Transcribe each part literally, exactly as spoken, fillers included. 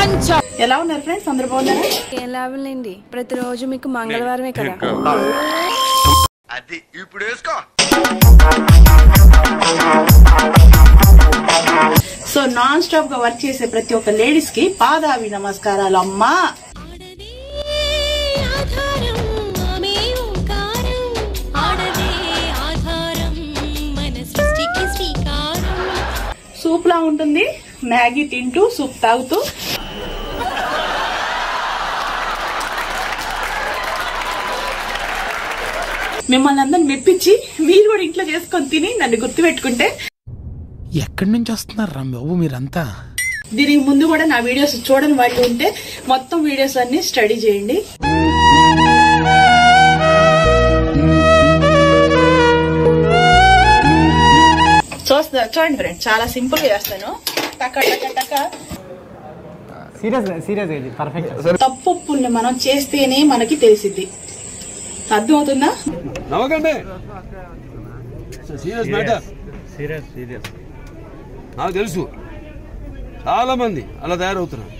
ఎలా ఉన్నారు ఫ్రెండ్స్? అందరూ బాగున్నారా? ఏం లాభం లేండి, ప్రతిరోజు మీకు మంగళవారమే కదా. అది ఇప్పుడు వేసుకో. సో నాన్ స్టాప్ గా వర్క్ చేసే ప్రతి ఒక్క లేడీస్ కి పాదావి నమస్కారాలు అమ్మా. సూప్ లా ఉంటుంది, మ్యాగీ తింటూ సూప్ తాగుతూ మిమ్మల్ని అందరిని మెప్పించి మీరు కూడా ఇంట్లో చేసుకొని తిని నన్ను గుర్తు పెట్టుకుంటే. ఎక్కడి నుంచి వస్తున్నారు రా బాబు మీరంతా? దీనికి ముందు కూడా నా వీడియోస్ చూడని వాళ్ళు ఉంటే మొత్తం వీడియోస్ అన్ని స్టడీ చేయండి. చూస్తా చూడండి ఫ్రెండ్, చాలా సింపుల్ గా చేస్తాను. టక టక టక. తప్పుల్ని మనం చేస్తేనే మనకి తెలిసిద్ది. అర్థం అవుతుందా? నాకు తెలుసు చాలా మంది అలా తయారవుతున్నారు.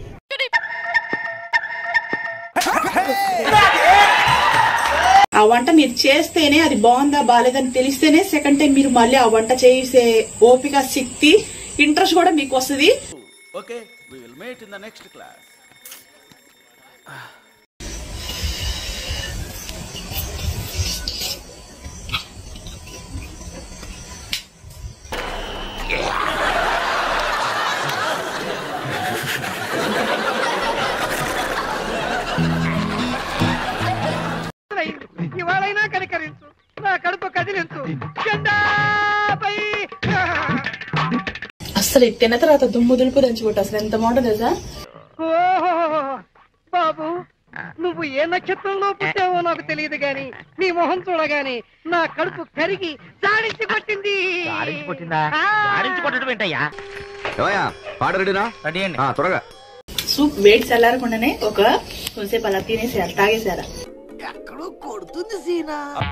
ఆ వంట మీరు చేస్తేనే అది బాగుందా బాలేదని తెలిస్తేనే సెకండ్ టైం మీరు మళ్ళీ ఆ వంట చేసే ఓపిక, శక్తి, ఇంట్రెస్ట్ కూడా మీకు వస్తుంది. Okay, we will meet in the next class. ఇవాళైనా కనికరించు, నా కడుపు కదిలించు. అసలు తిన్న తర్వాత దుమ్ము దులుపు దంచుకుంటా. అసలు ఎంత బాగుంటుంది తెలుసా? ఓహో బాబు, నువ్వు ఏ నక్షత్రంలో పుట్టావో నాకు తెలియదు గాని నీ మొహం చూడగాని నా కడుపు కరిగి జాడించి కొట్టింది. త్వరగా సూప్ వేడి చల్లారకుండానే ఒక కొంచెంసేపు అలా తినేసేయాలి, తాగేసేయాలి. ఎక్కడో కొడుతుంది సీనా.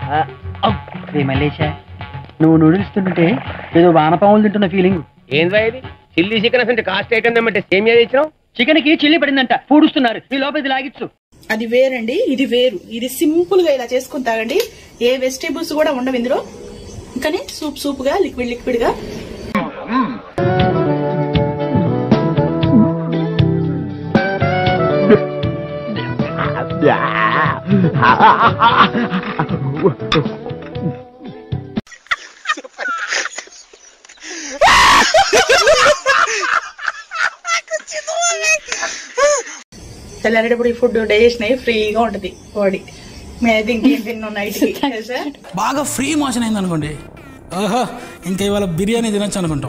నువ్వు నూడిల్స్ తింటుంటే ఏదో వానపాములు తింటున్న ఫీలింగ్. ఏంద్రా ఇది? చిల్లీ చికెన్ అసలు కాస్ట్ ఐటమ్ ఏమంటే సేమియా తెచ్చినావు? చికెన్ కి చిల్లి పడిందంట, పూడుస్తున్నారు. ఈ లోపల ఇది లాగిచ్చు. అది వేరండి, ఇది వేరు. ఇది సింపుల్ గా ఇలా చేసుకుని తాగండి. ఏ వెజిటేబుల్స్ కూడా ఉండవు ఇందులో. కానీ సూప్ సూప్ గా, లిక్విడ్ లిక్విడ్ గా. తెల్లారేటప్పుడు ఈ ఫుడ్ డైజెషన్ అయ్యి ఫ్రీగా ఉంటది బాడీ. మేమైతే ఇంకేం తిన్నాం నైట్ బాగా ఫ్రీ మోషన్ అయింది అనుకోండి, ఓహో ఇంకా ఇవాళ బిర్యానీ తినొచ్చు అనుకుంటాం.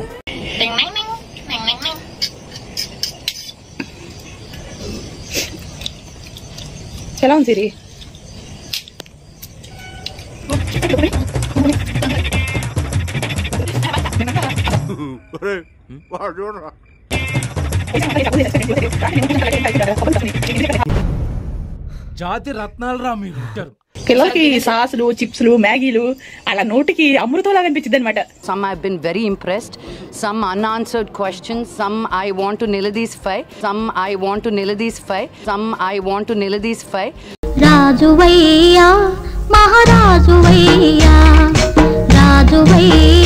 ఎలా ఉంది సిరి? జాతి రత్నాలు రా మీరు. పిల్లలకి సాసులు, చిప్స్లు, మ్యాగీలు అలా నోటికి అమృతంలా అనిపించింది అనమాట. Some I've been very impressed. Some unanswered questions. Some I want to nail these five. Some I want to nail these five. Some I want to nail these five. రాజువయ్యా మహారాజువయ్యా రాజువయ్యా